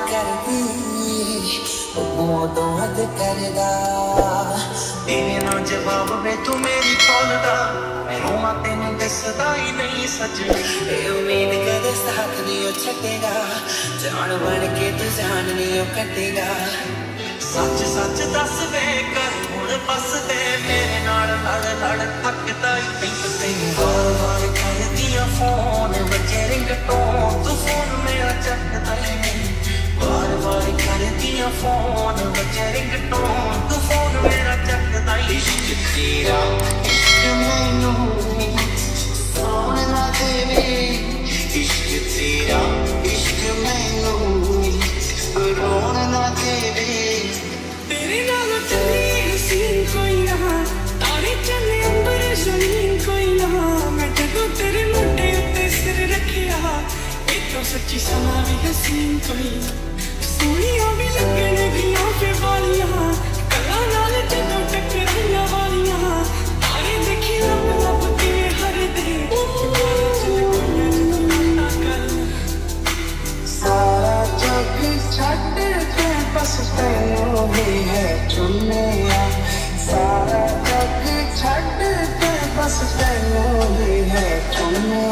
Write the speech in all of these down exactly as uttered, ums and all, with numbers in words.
करदी वो तो हद करदा तेरे ना जवाब में तू मेरी बोलदा मैं रोमा तेनू दसदा ही नहीं सजनी ए उम्मीद कदे साथ नहीं छटेगा जान बन के तू जान नहीं कटेगा सच सच दस वे कर हुण बस दे मेरे नाल लड़ लड़ थकदा ही पिंक तेनू बार बार करदियां फोन बजे रिंगटोन तू फोन मेरा चकदा ही नहीं बार बार करदियां फोन बजे रिंगटोन तू फोन मेरा चकदा ही इश्क तेरा इश्क मैनू सोने ना देवे इश्क तेरा इश्क मैनू रोने ना देवे तेरे नाल चली सीन कोई ना तारे चले अंबर जमीन कोई ना मैं जदों तेरे मोटे उत्ते सिर रखिया इतों सच्ची समा भी हसीन कोई सोनिया भी लगने दियां पे वालियां कला नाल जदों टकराइयां वालियां तारे देखी लब लब के हर दे सारा जग छड़ के बस तैनू ही है चुने सारा जग छड़ के बस तैनू ही है चुने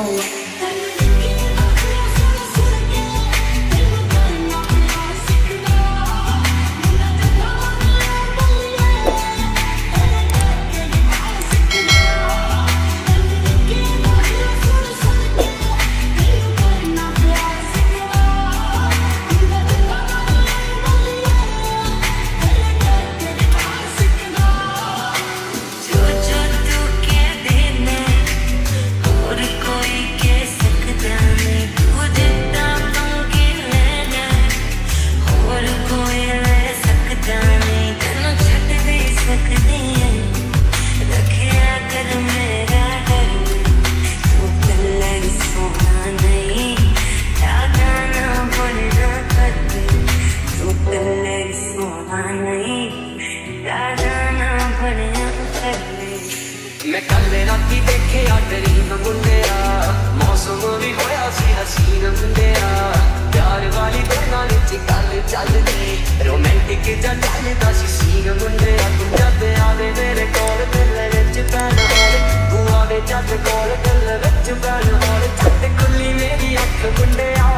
मैं कल राती देखे ड्रीम मुंडिया मौसम भी होया सी हसीन मुंडिया प्यार वाली गल्लां विच गल चलदी रोमांटिक जा चलदा सी सीन मुंडिया तू जद आवे मेरे कोल दिल विच पैन होले तू आवे जद कोल दिल विच पैन होले छट खुली मेरी अख मुंडिया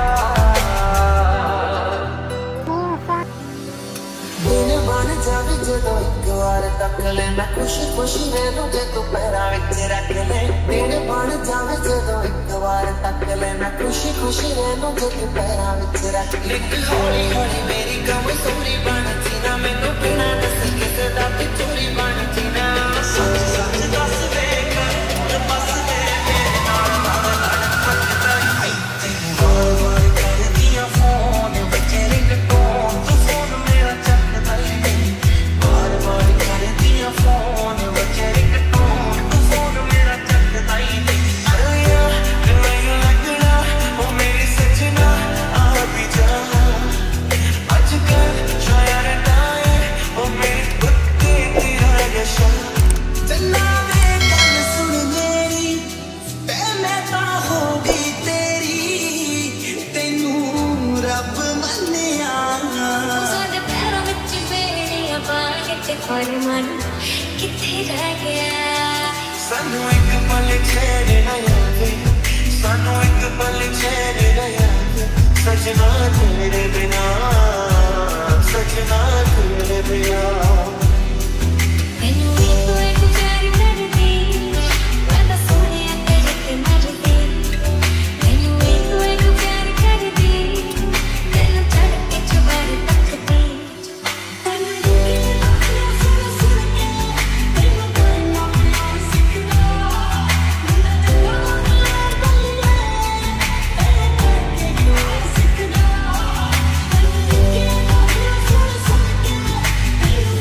दिन बन जावे जदों एक वार तक ले मैं खुशी खुशी रहूं जे तू पैरां विच रख ले दिन बन जावे जदों एक वार तक ले मैं खुशी खुशी रहूं जे तू पैरां विच रख ले हौली हौली मेरी कमजोरी बनती ना मैनू बिना दसे किसे दा तू चोरी बनती ना सच सच दस वे कर हुण बस दे मेरे नाल लड़ लड़ थकदा ही तैनू बार बार करदियां फोन बजे रिंगटोन तू फोन मेरा चकदा ही नहीं बार बार करदियां फोन बजे रिंगटोन तू फोन मेरा चकदा ही नहीं अरिया नहीं लगना ओ मेरी सजना आ भी जा अजकल शायर डाए ओ मेरी कुत्ते तेरा नशा चला वे गल सुन मेरी ते मैं ता हो गई तेरी तेनू रब मन्निया साडे पैरों विच बेड़ियां पा के पर मन किथे रह गया सानू एक पल छेड़ ना आवे सानू एक पल छेड़ ना आवे सजना तेरे बिना सजना तेरे बिना मैनू एक एक प्यार करदी मैं तां सोहणिया तेरे ते मरदी मैनू एक एक प्यार करदी तैनू छड़ के चुबारे तकदी तैनू देखी अखियां सुन सुन के तैनू करना प्यार सिखदा मुंडा जगाना बल्ले तेरे करके प्यार सिखदा तैनू देखी अखियां सुन सुन के तैनू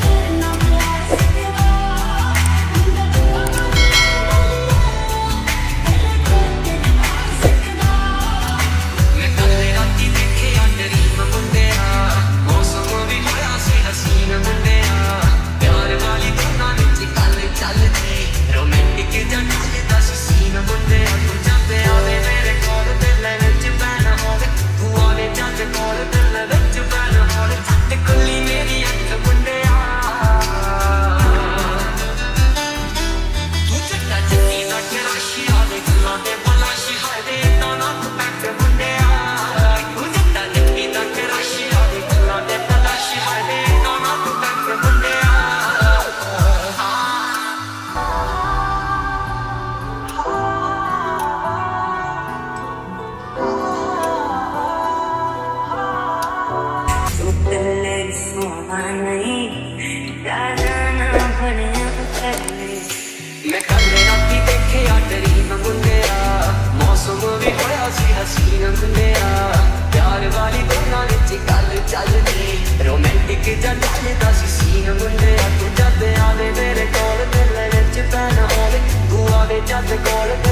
ਦੀਆਂ ਮੁੰਡਿਆ ਤੂੰ ਜਦ ਆਵੇ ਮੇਰੇ ਕੋਲ ਦਿਲ ਵਿੱਚ ਪੈਨ ਹੋਵੇ ਤੂੰ ਆਵੇ ਜਦ ਕੋਲ